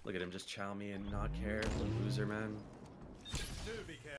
Look at him just chow me and not care. What a loser, man.